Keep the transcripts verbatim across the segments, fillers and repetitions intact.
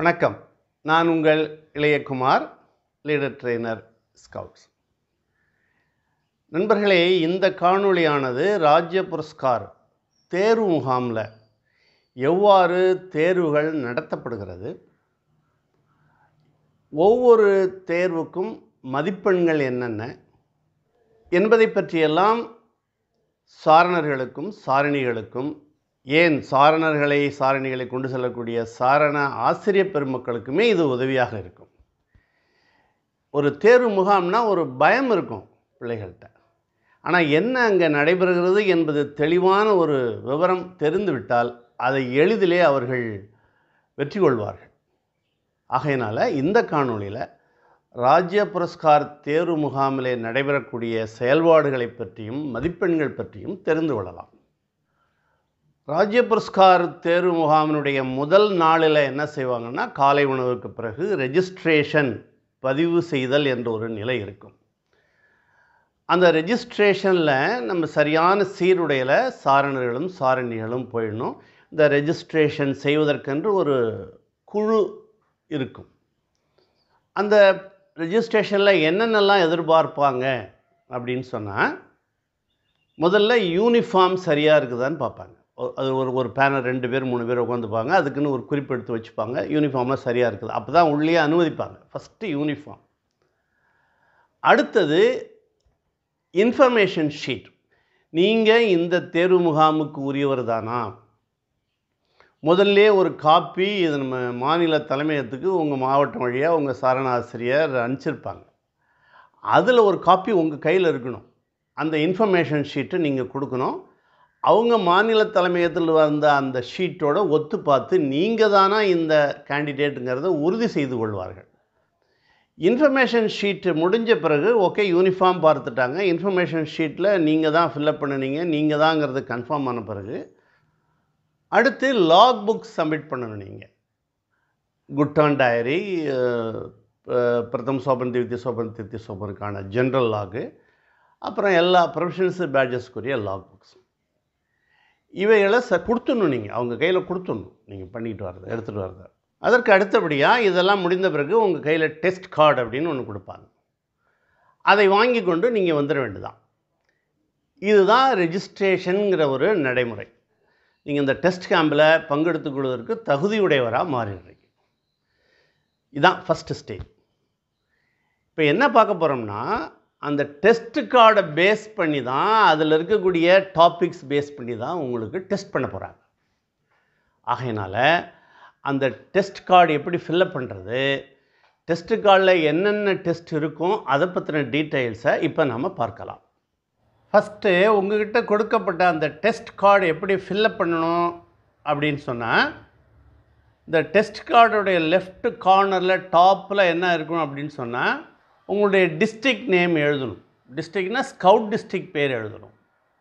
வணக்கம். நான் உங்கள் இளையகுமார், லீடர் ட்ரெய்னர் ஸ்கவுட்ஸ். நண்பர்களே, இந்த காணொளியானது ராஜ்ய புரஸ்கார் தேர்வு முகாமில் எவ்வாறு தேர்வுகள் நடத்தப்படுகிறது, ஒவ்வொரு தேர்வுக்கும் மதிப்பெண்கள் என்னென்ன என்பதை பற்றியெல்லாம் சாரணர்களுக்கும் சாரணிகளுக்கும், ஏன் சாரணர்களை சாரணிகளை கொண்டு செல்லக்கூடிய சாரண ஆசிரியர் பெருமக்களுக்குமே இது உதவியாக இருக்கும். ஒரு தேர்வு முகாம்னா ஒரு பயம் இருக்கும் பிள்ளைகள்கிட்ட. ஆனால் என்ன அங்கே நடைபெறுகிறது என்பது தெளிவான ஒரு விவரம் தெரிந்துவிட்டால் அதை எளிதிலே அவர்கள் வெற்றி கொள்வார்கள். ஆகையினால் இந்த காணொளியில் ராஜ்ய புரஸ்கார் தேர்வு முகாமிலே நடைபெறக்கூடிய செயல்பாடுகளை பற்றியும் மதிப்பெண்கள் பற்றியும் தெரிந்து கொள்ளலாம். ராஜ்ய புரஸ்கார் தேர்வு முகாமினுடைய முதல் நாளில் என்ன செய்வாங்கன்னா, காலை உணவுக்கு பிறகு ரெஜிஸ்ட்ரேஷன், பதிவு செய்தல் என்ற ஒரு நிலை இருக்கும். அந்த ரெஜிஸ்ட்ரேஷனில் நம்ம சரியான சீருடையில் சாரணர்களும் சாரணிகளும் போயிடணும். இந்த ரெஜிஸ்ட்ரேஷன் செய்வதற்கென்று ஒரு குழு இருக்கும். அந்த ரெஜிஸ்ட்ரேஷனில் என்னென்னலாம் எதிர்பார்ப்பாங்க அப்படின்னு சொன்னால், முதல்ல யூனிஃபார்ம் சரியாக இருக்குதான்னு பார்ப்பாங்க. அது ஒரு ஒரு பேனர் ரெண்டு பேர் மூணு பேர் உட்காந்துப்பாங்க. அதுக்குன்னு ஒரு குறிப்பு எடுத்து வச்சுப்பாங்க. யூனிஃபார்ம்லாம் சரியாக இருக்குது, அப்போ தான் உள்ளே அனுமதிப்பாங்க. First uniform. அடுத்தது இன்ஃபர்மேஷன் ஷீட். நீங்கள் இந்த தேர்வு முகாமுக்கு உரியவர் தானா, முதல்ல ஒரு காப்பி இது நம்ம மாநில தலைமையகத்துக்கு உங்கள் மாவட்டம் வழியாக உங்கள் சாரண ஆசிரியர் அனுப்பிச்சிருப்பாங்க. அதில் ஒரு காப்பி உங்கள் கையில் இருக்கணும். அந்த இன்ஃபர்மேஷன் ஷீட்டை நீங்கள் கொடுக்கணும். அவங்க மாநில தலைமையகத்தில் வந்த அந்த ஷீட்டோட ஒத்து பார்த்து நீங்கள் தானா இந்த கேண்டிடேட்டுங்கிறத உறுதி செய்து கொள்வார்கள். இன்ஃபர்மேஷன் ஷீட்டு முடிஞ்ச பிறகு ஓகே, யூனிஃபார்ம் பார்த்துட்டாங்க, இன்ஃபர்மேஷன் ஷீட்டில் நீங்கள் தான் ஃபில்அப் பண்ணுனீங்க, நீங்கள் தாங்கிறது கன்ஃபார்ம் ஆன பிறகு அடுத்து லாக் புக் சப்மிட் பண்ணணும். நீங்கள் குட்டான் டயரி, பிரதம் சோபன் திவ்ய சோபன் திவ்ய சோபனுக்கான ஜென்ரல் லாகு, அப்புறம் எல்லா ப்ரொஃபஷனல்ஸு பேட்ஜஸ்க்குரிய லாக் புக்ஸ், இவைகளை ச கொடுத்துடணும். நீங்கள் அவங்க கையில் கொடுத்துடணும், நீங்கள் பண்ணிக்கிட்டு வர்றது, எடுத்துகிட்டு வர்றது. அதற்கு அடுத்தபடியாக இதெல்லாம் முடிந்த பிறகு உங்கள் கையில் டெஸ்ட் கார்டு அப்படின்னு ஒன்று கொடுப்பாங்க. அதை வாங்கி கொண்டு நீங்கள் வந்துட வேண்டியதான். இதுதான் ரெஜிஸ்ட்ரேஷனுங்கிற ஒரு நடைமுறை. நீங்கள் இந்த டெஸ்ட் கேம்பில் பங்கெடுத்துக் கொள்வதற்கு தகுதியுடையவராக மாறிடுறீங்க. இதுதான் ஃபஸ்ட்டு ஸ்டேஜ். இப்போ என்ன பார்க்க போகிறோம்னா, அந்த டெஸ்ட் கார்டை பேஸ் பண்ணி தான், அதில் இருக்கக்கூடிய டாபிக்ஸ் பேஸ் பண்ணி தான் உங்களுக்கு டெஸ்ட் பண்ண போகிறாங்க. ஆகையினால் அந்த டெஸ்ட் கார்டு எப்படி ஃபில்லப் பண்ணுறது, டெஸ்ட் கார்டில் என்னென்ன டெஸ்ட் இருக்கும், அதை பற்றின டீட்டெயில்ஸை இப்போ நம்ம பார்க்கலாம். ஃபஸ்ட்டு உங்கள்கிட்ட கொடுக்கப்பட்ட அந்த டெஸ்ட் கார்டு எப்படி ஃபில்லப் பண்ணணும் அப்படின்னு சொன்னால், இந்த டெஸ்ட் கார்டுடைய லெஃப்ட் கார்னரில் டாப்பில் என்ன இருக்கும் அப்படின்னு சொன்னால், உங்களுடைய டிஸ்ட்ரிக்ட் நேம் எழுதணும். டிஸ்ட்ரிக்ட்னா ஸ்கவுட் டிஸ்ட்ரிக்ட் பேர் எழுதணும்,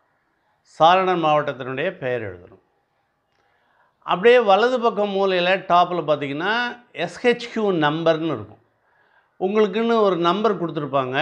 சாரணர் மாவட்டத்தினுடைய பெயர் எழுதணும். அப்படியே வலது பக்கம் மூலையில் டாப்பில் பார்த்திங்கன்னா எஸ்ஹெச்கியூ நம்பர்னு இருக்கும். உங்களுக்குன்னு ஒரு நம்பர் கொடுத்துருப்பாங்க.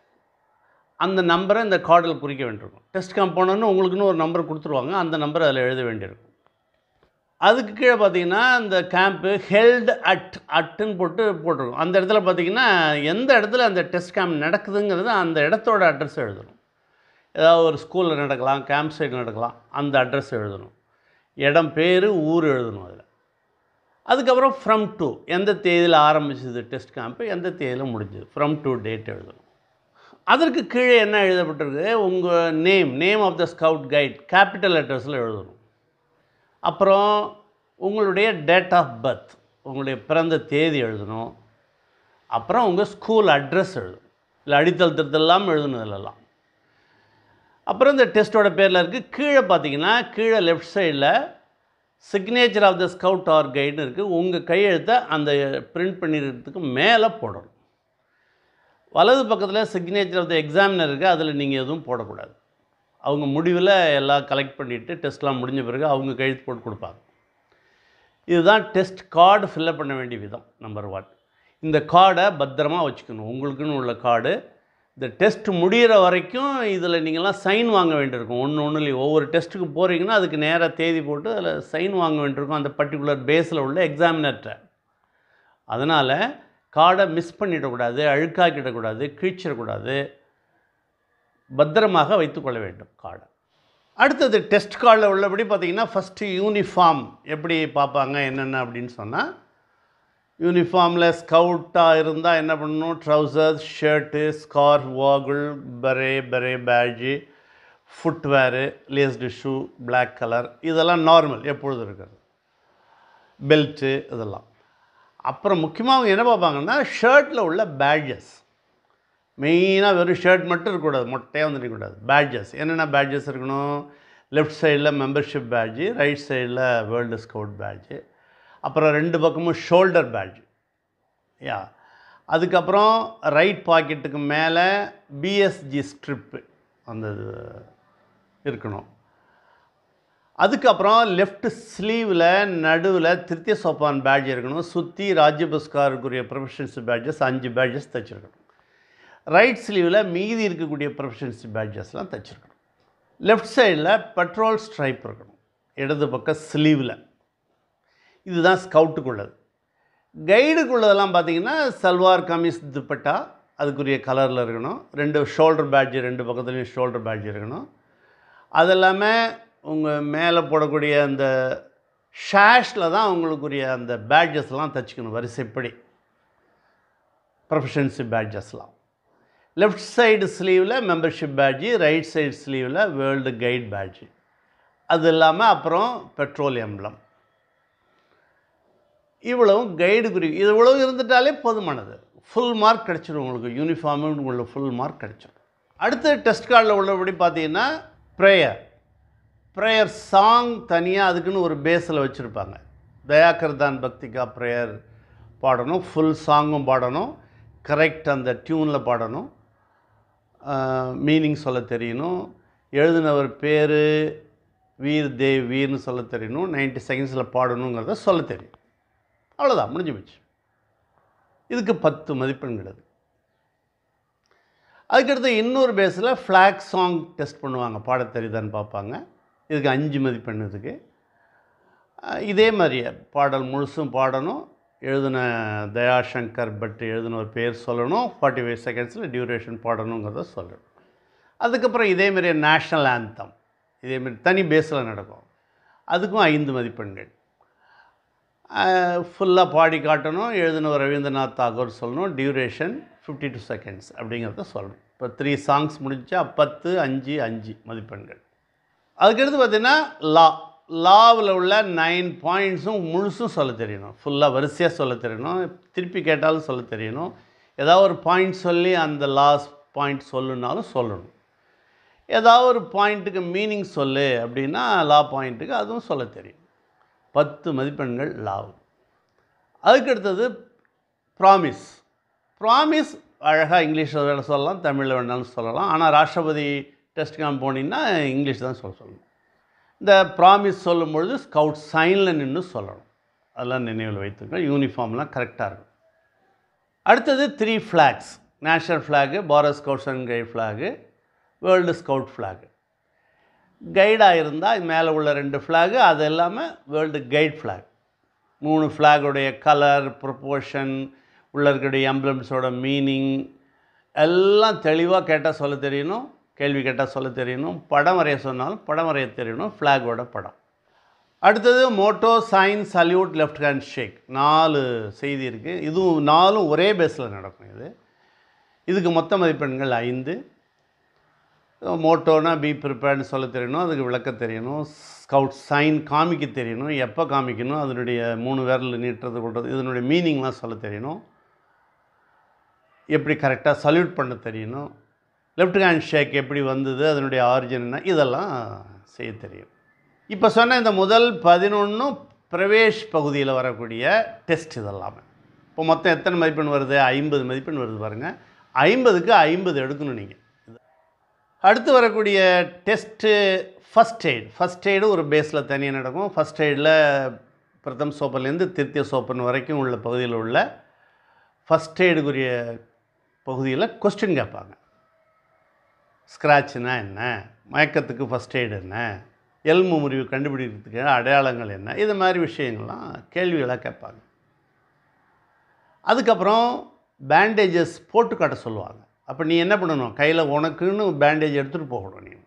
அந்த நம்பரை இந்த கார்டில் குறிக்க வேண்டியிருக்கும். டெஸ்ட் காம்பவுண்டர்னு உங்களுக்குன்னு ஒரு நம்பர் கொடுத்துருவாங்க. அந்த நம்பர் அதில் எழுத வேண்டியிருக்கும். அதுக்கு கீழே பார்த்திங்கன்னா இந்த கேம்ப்பு ஹெல்டு அட் அட்டுன்னு போட்டு போட்டிருக்கும். அந்த இடத்துல பார்த்திங்கன்னா எந்த இடத்துல அந்த டெஸ்ட் கேம்ப் நடக்குதுங்கிறது அந்த இடத்தோட அட்ரஸ் எழுதணும். ஏதாவது ஒரு ஸ்கூலில் நடக்கலாம், கேம்ப் சைடு நடக்கலாம், அந்த அட்ரஸ் எழுதணும். இடம் பேர், ஊர் எழுதணும் அதில். அதுக்கப்புறம் ஃப்ரம் டு, எந்த தேதியில் ஆரம்பிச்சது டெஸ்ட் கேம்ப்பு, எந்த தேதியில் முடிஞ்சது, ஃப்ரம் டு டேட் எழுதணும். அதற்கு கீழே என்ன எழுதப்பட்டிருக்கு, உங்கள் name, name of the scout guide capital லெட்டர்ஸில் எழுதணும். அப்புறம் உங்களுடைய டேட் ஆஃப் பர்த், உங்களுடைய பிறந்த தேதி எழுதணும். அப்புறம் உங்கள் ஸ்கூல் அட்ரஸ் எழுதணும். இல்லை அடித்தல் திருத்தெல்லாம் எழுதணும் இதெல்லாம். அப்புறம் இந்த டெஸ்ட்டோட பேரில் இருக்குது. கீழே பார்த்தீங்கன்னா கீழே லெஃப்ட் சைடில் signature of the scout or கைடுன்னு இருக்குது. உங்கள் கையெழுத்தை அந்த பிரிண்ட் பண்ணிடுறதுக்கு மேலே போடணும். வலது பக்கத்தில் சிக்னேச்சர் ஆஃப் த எக்ஸாமினர் இருக்குது. அதில் நீங்கள் எதுவும் போடக்கூடாது. அவங்க முடிவில் எல்லாம் கலெக்ட் பண்ணிவிட்டு டெஸ்ட்லாம் முடிஞ்ச பிறகு அவங்க கையெழுத்து போட்டு கொடுப்பாங்க. இதுதான் டெஸ்ட் கார்டு ஃபில்லப் பண்ண வேண்டிய விதம். நம்பர் ஒன், இந்த கார்டை பத்திரமாக வச்சுக்கணும். உங்களுக்குன்னு உள்ள கார்டு இந்த டெஸ்ட் முடிகிற வரைக்கும் இதில் நீங்கள்லாம் சைன் வாங்க வேண்டியிருக்கும். ஒன்று ஒன்றுலேயும் ஒவ்வொரு டெஸ்ட்டுக்கு போகிறீங்கன்னா அதுக்கு நேராக தேதி போட்டு அதில் சைன் வாங்க வேண்டியிருக்கும் அந்த பர்டிகுலர் பேஸில் உள்ள எக்ஸாமினர்கிட்ட. அதனால் கார்டை மிஸ் பண்ணிடக்கூடாது, அழுக்காக்கிடக்கூடாது, கிழிச்சிடக்கூடாது, பத்திரமாக வைத்துக்கொள்ள வேண்டும் கார்டை. அடுத்தது டெஸ்ட் கார்டில் உள்ளபடி பார்த்திங்கன்னா ஃபஸ்ட்டு யூனிஃபார்ம் எப்படி பார்ப்பாங்க என்னென்ன அப்படின்னு சொன்னால், யூனிஃபார்மில் ஸ்கவுட்டாக இருந்தால் என்ன பண்ணணும், trousers, shirt, scarf, woggle, beret beret badge, footwear, laced shoe, black colour, இதெல்லாம் நார்மல் எப்பொழுதும் இருக்கிறது, பெல்ட்டு இதெல்லாம். அப்புறம் முக்கியமாக அவங்க என்ன பார்ப்பாங்கன்னா ஷர்ட்டில் உள்ள பேட்ஜஸ். மெயினாக வெறும் ஷர்ட் மட்டும் இருக்கக்கூடாது, மொட்டையாக வந்து இருக்கக்கூடாது. பேட்ஜஸ் என்னென்ன பேட்ஜஸ் இருக்கணும், லெஃப்ட் சைடில் மெம்பர்ஷிப் பேட்ஜு, ரைட் சைடில் வேர்ல்டு ஸ்கவுட் பேட்ஜு, அப்புறம் ரெண்டு பக்கமும் ஷோல்டர் பேட்ஜு. யா அதுக்கப்புறம் ரைட் பாக்கெட்டுக்கு மேலே பிஎஸ்ஜி ஸ்ட்ரிப்பு அந்த இது இருக்கணும். அதுக்கப்புறம் லெஃப்ட் ஸ்லீவில் நடுவில் திருத்திய சோப்பான் பேட்ஜ் இருக்கணும். சுற்றி ராஜ்யபுரஸ்காருக்குரிய ப்ரொஃபஷன்ஸ் பேட்ஜஸ் அஞ்சு பேட்ஜஸ் தைச்சிருக்கணும். ரைட் ஸ்லீவில் மீதி இருக்கக்கூடிய ப்ரொஃபஷன்ஸ் பேட்ஜஸ்லாம் தைச்சிருக்கணும். லெஃப்ட் சைடில் பெட்ரோல் ஸ்ட்ரைப் இருக்கணும் இடது பக்கம் ஸ்லீவில். இதுதான் ஸ்கவுட்டுக்குள்ளது. கைடுக்குள்ளதெல்லாம் பார்த்திங்கன்னா சல்வார் கமீஸ் துப்பட்டா அதுக்குரிய கலரில் இருக்கணும். ரெண்டு ஷோல்டர் பேட்ஜு, ரெண்டு பக்கத்துலேயும் ஷோல்டர் பேட்ஜ் இருக்கணும். அதெல்லாமே உங்கள் மேலே போடக்கூடிய அந்த ஷேஷில் தான் உங்களுக்குரிய அந்த பேட்ஜஸ்லாம் தைச்சிக்கணும் வரிசைப்படி, ப்ரொஃபஷன்ஸு பேட்ஜஸ்லாம். லெஃப்ட் சைடு ஸ்லீவில் மெம்பர்ஷிப் பேட்ஜு, ரைட் சைடு ஸ்லீவில் வேர்ல்டு கைட் பேட்ஜு. அது இல்லாமல் அப்புறம் பெட்ரோல் எம்ப்ளம். இவ்வளவும் கைடு குறி இது இவ்வளவு இருந்துட்டாலே போதுமானது. ஃபுல் மார்க் கிடச்சிடும் உங்களுக்கு. யூனிஃபார்மு உங்களுக்கு ஃபுல் மார்க் கிடச்சிடும். அடுத்து டெஸ்ட் கார்டில் உள்ளபடி பார்த்தீங்கன்னா ப்ரேயர். ப்ரேயர் சாங் தனியாக அதுக்குன்னு ஒரு பேஸில் வச்சுருப்பாங்க. தயாகர்தான் பக்திகா ப்ரேயர் பாடணும், ஃபுல் சாங்கும் பாடணும், கரெக்ட் அந்த டியூனில் பாடணும், மீனிங் சொல்ல தெரியணும், எழுதினவர் பேர் வீர் தேவ் வீர்னு சொல்ல தெரியணும், நைன்ட்டி செகண்ட்ஸில் பாடணுங்கிறத சொல்ல தெரியும். அவ்வளோதான், முடிஞ்சு போச்சு. இதுக்கு பத்து மதிப்பெண்கள். அதுக்கடுத்து இன்னொரு பேஸில் ஃப்ளாக் சாங் டெஸ்ட் பண்ணுவாங்க, பாட தெரியுதான்னு பார்ப்பாங்க. இதுக்கு அஞ்சு மதிப்பெண். இதுக்கு இதே மாதிரியே பாடல் முழுசும் பாடணும், எழுதின தயாசங்கர் பட் எழுதின ஒரு பேர் சொல்லணும், ஃபார்ட்டி ஃபைவ் செகண்ட்ஸில் டியூரேஷன் பாடணுங்கிறத சொல்லணும். அதுக்கப்புறம் இதேமாரியே நேஷ்னல் ஆந்தம் இதேமாரி தனி பேஸில் நடக்கும். அதுக்கும் ஐந்து மதிப்பெண்கள். ஃபுல்லாக பாடி காட்டணும், எழுதின ரவீந்திரநாத் தாகூர் சொல்லணும், டியூரேஷன் ஃபிஃப்டி டூ செகண்ட்ஸ் அப்படிங்கிறத சொல்லணும். இப்போ த்ரீ சாங்ஸ் முடிஞ்சா பத்து அஞ்சு அஞ்சு மதிப்பெண்கள். அதுக்கடுத்து பார்த்திங்கன்னா லா லாவில் உள்ள நைன் பாயிண்ட்ஸும் முழுசும் சொல்ல தெரியணும். ஃபுல்லாக வரிசையாக சொல்ல தெரியணும், திருப்பி கேட்டாலும் சொல்ல தெரியணும். ஏதாவது ஒரு பாயிண்ட் சொல்லி அந்த லாஸ்ட் பாயிண்ட் சொல்லுனாலும் சொல்லணும். ஏதாவது ஒரு பாயிண்ட்டுக்கு மீனிங் சொல்லு அப்படின்னா லா பாயிண்ட்டுக்கு அதுவும் சொல்ல தெரியும். பத்து மதிப்பெண்கள் லாவு. அதுக்கடுத்தது ப்ராமிஸ். ப்ராமிஸ் அழகாக இங்கிலீஷில் வேலை சொல்லலாம், தமிழில் வேணாலும் சொல்லலாம். ஆனால் ராஷ்டிரபதி டெஸ்ட்டுக்காக போனீங்கன்னா இங்கிலீஷ் தான் சொல்ல சொல்லணும். இந்த ப்ராமிஸ் சொல்லும்பொழுது ஸ்கவுட் சைனில் நின்று சொல்லணும். அதெல்லாம் நினைவில் வைத்துங்க. யூனிஃபார்ம்லாம் கரெக்டாக இருக்கும். அடுத்தது three flags. National flag, Bharat scouts and guide flag, world scout flag. கைடாக இருந்தால் மேலே உள்ள ரெண்டு ஃப்ளாகு, அது இல்லாமல் வேர்ல்டு கைட் ஃப்ளாக். மூணு ஃப்ளாகுடைய கலர், ப்ரொப்போர்ஷன், உள்ள இருக்கக்கூடிய எம்ப்ளம்ஸோட மீனிங் எல்லாம் தெளிவாக கேட்டால் சொல்ல தெரியணும், கேள்வி கேட்டால் சொல்ல தெரியணும். படம் வரைய சொன்னாலும் படம் வரைய தெரியணும், ஃப்ளாகோட படம். அடுத்தது motto, sign, salute, left hand shake. நாலு செய்தி இருக்குது. இதுவும் நாலும் ஒரே பேஸில் நடக்கும். இது இதுக்கு மொத்த மதிப்பெண்கள் ஐந்து. மோட்டோனா பி ப்ரிப்பேர்னு சொல்ல தெரியணும், அதுக்கு விளக்க தெரியணும். ஸ்கவுட் சைன் காமிக்க தெரியணும், எப்போ காமிக்கணும், அதனுடைய மூணு விரல் நீட்டுறது கொள்வது, இதனுடைய மீனிங்லாம் சொல்ல தெரியணும். எப்படி கரெக்டாக சல்யூட் பண்ண தெரியணும். லெஃப்ட் ஹேண்ட் ஷேக் எப்படி வந்தது, அதனுடைய ஆரிஜின் என்ன, இதெல்லாம் செய்ய தெரியும். இப்போ சொன்ன இந்த முதல் பதினொன்றும் பிரவேஷ் பகுதியில் வரக்கூடிய டெஸ்ட் இதெல்லாமே. இப்போ மொத்தம் எத்தனை மதிப்பெண் வருது? ஐம்பது மதிப்பெண் வருது பாருங்கள். ஐம்பதுக்கு ஐம்பது எடுக்கணும் நீங்கள். அடுத்து வரக்கூடிய test first aid. First aid ஒரு பேஸில் தனியாக நடக்கும். ஃபஸ்ட் எய்டில் பிரதம் சோப்பன்லேருந்து திருத்திய சோப்பன் வரைக்கும் உள்ள பகுதியில் உள்ள ஃபஸ்ட் எய்டுக்குரிய பகுதியில் கொஸ்டின் கேட்பாங்க. ஸ்க்ராட்ச்னா என்ன, மயக்கத்துக்கு ஃபஸ்ட் எய்டு என்ன, எலும்பு முறிவு கண்டுபிடிக்கிறதுக்கு அடையாளங்கள் என்ன, இது மாதிரி விஷயங்கள்லாம் கேள்விகளாக கேட்பாங்க. அதுக்கப்புறம் பேண்டேஜஸ் போட்டு காட்ட சொல்லுவாங்க. அப்போ நீ என்ன பண்ணணும், கையில் உனக்குன்னு பேண்டேஜ் எடுத்துகிட்டு போகணும். நீ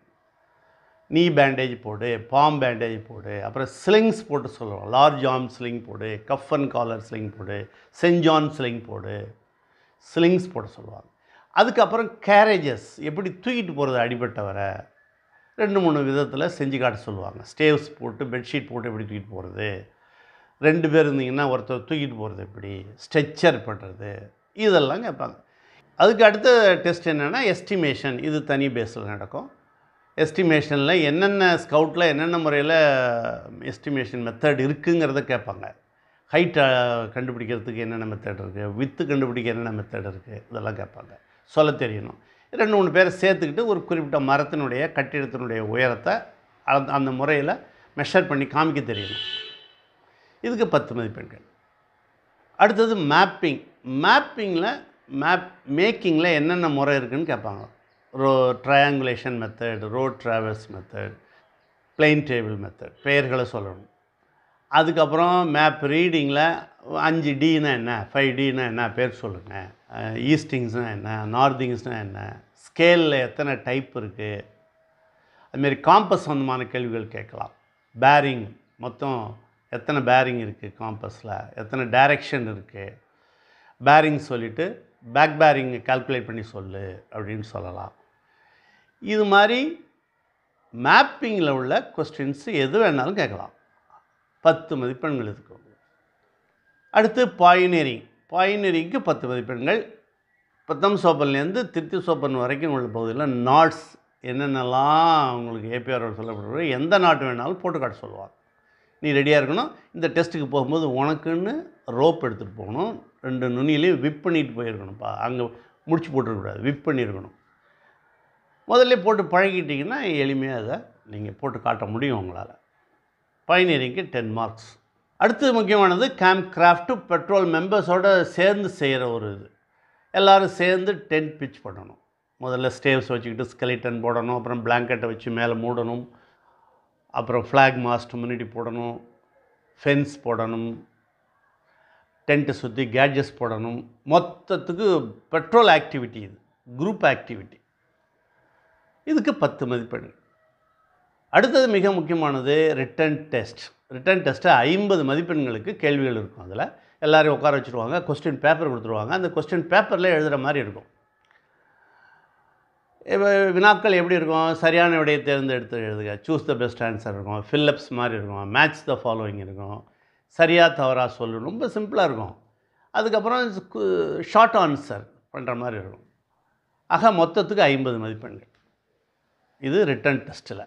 நீ பேண்டேஜ் போடு, பாம் பேண்டேஜ் போடு, அப்புறம் ஸ்லிங்ஸ் போட்டு சொல்லுவோம். லார்ஜ் ஆர்ம் ஸ்லிங் போடு, கஃப் அண்ட் காலர் ஸ்லிங் போடு, செஞ்சான் ஸ்லிங் போடு, ஸ்லிங்ஸ் போட சொல்லுவாங்க. அதுக்கப்புறம் கேரேஜஸ் எப்படி தூக்கிட்டு போகிறது, அடிபட்டவரை ரெண்டு மூணு விதத்தில் செஞ்சு காட்ட சொல்லுவாங்க. ஸ்டேவ்ஸ் போட்டு பெட்ஷீட் போட்டு எப்படி தூக்கிட்டு போகிறது, ரெண்டு பேர் இருந்தீங்கன்னா ஒருத்தர் தூக்கிட்டு போகிறது எப்படி, ஸ்ட்ரெச்சர் பண்ணுறது, இதெல்லாம் கேட்பாங்க. அதுக்கு அடுத்த டெஸ்ட் என்னென்னா எஸ்டிமேஷன். இது தனி பேஸில் நடக்கும். எஸ்டிமேஷனில் என்னென்ன ஸ்கவுட்டில் என்னென்ன முறையில் எஸ்டிமேஷன் மெத்தட் இருக்குங்கிறத கேட்பாங்க. ஹைட்டை கண்டுபிடிக்கிறதுக்கு என்னென்ன மெத்தட் இருக்குது, வித்து கண்டுபிடிக்க என்னென்ன மெத்தட் இருக்குது, இதெல்லாம் கேட்பாங்க. சொல்ல தெரியணும். ரெண்டு மூணு பேரை சேர்த்துக்கிட்டு ஒரு குறிப்பிட்ட மரத்தினுடைய கட்டிடத்தினுடைய உயரத்தை அந்த அந்த முறையில் மெஷர் பண்ணி காமிக்க தெரியணும். இதுக்கு பத்து மதிப்பெண்கள். அடுத்தது மேப்பிங். மேப்பிங்கில் மேப் மேக்கிங்கில் என்னென்ன முறை இருக்குதுன்னு கேட்பாங்க. ரோ triangulation method, road traverse method, plane table method, பெயர்களை சொல்லணும். அதுக்கப்புறம் மேப் ரீடிங்கில் அஞ்சு டின்னா என்ன, ஃபைவ் டின்னா என்ன பேர் சொல்லுங்கள், ஈஸ்டிங்ஸ்னால் என்ன, நார்திங்ஸ்னால் என்ன, ஸ்கேலில் எத்தனை டைப் இருக்குது, அதுமாரி காம்பஸ் சம்பந்தமான கேள்விகள் கேட்கலாம். பேரிங் மொத்தம் எத்தனை பேரிங் இருக்குது, காம்பஸில் எத்தனை டைரெக்ஷன் இருக்குது, பேரிங் சொல்லிவிட்டு பேக் பேரிங் கால்குலேட் பண்ணி சொல்லு அப்படின்னு சொல்லலாம். இது மாதிரி மேப்பிங்கில் உள்ள கொஸ்டின்ஸு எது வேணாலும் கேட்கலாம். பத்து மதிப்பெண்கள் இருக்கும். அடுத்து பாயினரிங். பாயினரிங்க்கு பத்து மதிப்பெண்கள். பத்தாம் சோப்பன்லேருந்து திருத்தி சோப்பன் வரைக்கும் உள்ள பகுதியில் நாட்ஸ் என்னென்னலாம் உங்களுக்கு ஏபிஆர் சொல்லப்படுற எந்த நாட்டு வேணாலும் போட்டு காட்ட சொல்லுவாங்க. நீ ரெடியாக இருக்கணும். இந்த டெஸ்ட்டுக்கு போகும்போது உனக்குன்னு ரோப் எடுத்துகிட்டு போகணும். ரெண்டு நுனியிலையும் விப் பண்ணிட்டு போயிருக்கணும்ப்பா. அங்கே முடிச்சு போட்டுருக்கூடாது, விப் பண்ணியிருக்கணும். முதல்ல போட்டு பழகிட்டிங்கன்னா எளிமையாக அதை நீங்கள் போட்டு காட்ட முடியும் உங்களால். பைனியரிங்க்கு டென் மார்க்ஸ். அடுத்தது முக்கியமானது கேம்ப் கிராஃப்ட்டு பெட்ரோல் மெம்பர்ஸோடு சேர்ந்து செய்கிற ஒரு இது. எல்லோரும் சேர்ந்து டென்ட் பிச் பண்ணணும். முதல்ல ஸ்டேவ்ஸ் வச்சுக்கிட்டு ஸ்கெலிட்டன் போடணும், அப்புறம் பிளாங்கெட்டை வச்சு மேலே மூடணும், அப்புறம் ஃப்ளாக் மாஸ்ட் முன்னாடி போடணும், ஃபென்ஸ் போடணும், டென்ட்டை சுற்றி கேட்ஜஸ் போடணும். மொத்தத்துக்கு பெட்ரோல் ஆக்டிவிட்டி, இது குரூப் ஆக்டிவிட்டி. இதுக்கு பத்து மதிப்பெண். அடுத்தது மிக முக்கியமானது ரிட்டன் டெஸ்ட். ரிட்டன் டெஸ்ட்டு ஐம்பது மதிப்பெண்களுக்கு கேள்விகள் இருக்கும். அதில் எல்லோரையும் உட்கார வச்சுருவாங்க, கொஸ்டின் பேப்பர் கொடுத்துருவாங்க. அந்த கொஸ்டின் பேப்பரில் எழுதுகிற மாதிரி இருக்கும். இப்போ வினாக்கள் எப்படி இருக்கும், சரியான விடையை தேர்ந்தெடுத்து எழுதுக, சூஸ் த பெஸ்ட் ஆன்சர் இருக்கும், ஃபில்லப்ஸ் மாதிரி இருக்கும், மேட்ச் த ஃபாலோவிங் இருக்கும், சரியாக தவறாக சொல்லணும், ரொம்ப சிம்பிளாக இருக்கும். அதுக்கப்புறம் ஷார்ட் ஆன்சர் பண்ணுற மாதிரி இருக்கும். ஆக மொத்தத்துக்கு ஐம்பது மதிப்பெண்கள். இது ரிட்டன் டெஸ்ட்டில்.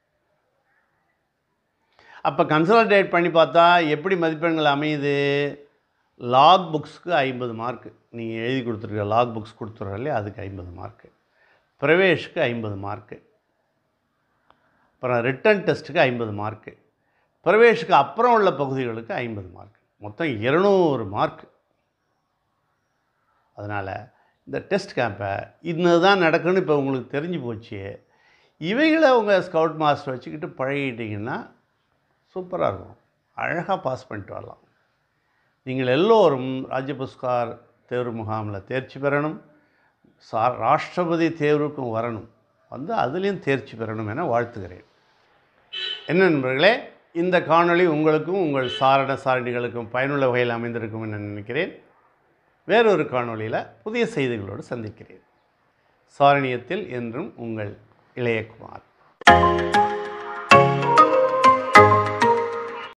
அப்போ கன்சாலிடேட் பண்ணி பார்த்தா எப்படி மதிப்பெண்கள் அமையுது. லாக் புக்ஸுக்கு ஐம்பது மார்க்கு, நீங்கள் எழுதி கொடுத்துருக்க லாக் புக்ஸ் கொடுத்துட்றோம், அதுக்கு ஐம்பது மார்க்கு. பிரவேஷ்க்கு ஐம்பது மார்க்கு. அப்புறம் ரிட்டன் டெஸ்ட்டுக்கு ஐம்பது மார்க்கு. பிரவேஷ்க்கு அப்புறம் உள்ள பகுதிகளுக்கு ஐம்பது மார்க். மொத்தம் இருநூறு மார்க். அதனால் இந்த டெஸ்ட் கேம்பை இன்னும் தான் நடக்குன்னு இப்போ உங்களுக்கு தெரிஞ்சு போச்சு. இவைகளை உங்கள் ஸ்கவுட் மாஸ்டர் வச்சுக்கிட்டு பழகிட்டிங்கன்னா சூப்பராக இருக்கும். அழகாக பாஸ் பண்ணிட்டு வரலாம். நீங்கள் எல்லோரும் ராஜ்யபுரஸ்கார் தேர்வு முகாமில் தேர்ச்சி பெறணும். சா ராஷ்டிரபதி தேர்வுக்கும் வரணும், வந்து அதுலேயும் தேர்ச்சி பெறணும் என வாழ்த்துகிறேன். என்ன நண்பர்களே, இந்த காணொளி உங்களுக்கும் உங்கள் சாரண சாரணிகளுக்கும் பயனுள்ள வகையில் அமைந்திருக்கும் என நினைக்கிறேன். வேறொரு காணொளியில் புதிய செய்திகளோடு சந்திக்கிறேன். சாரணியத்தில் என்றும் உங்கள் இளையகுமார்.